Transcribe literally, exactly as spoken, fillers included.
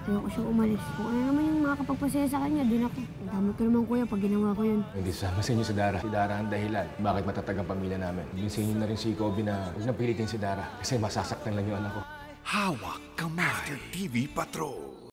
Ayoko siyang umalis. Kung ano naman yung makakapagpasaya sa kanya, doon ako. Damot ko naman kuya pag ginawa ko yun. Hindi sama sa inyo si Dara. Si Dara ang dahilan. Bakit matatag ang pamilya namin? Hindi sa inyo na rin si Kobe na huwag nang pilitin si Dara. Kasi masasaktan lang yung anak ko. Hawak kamay. Master T V Patrol.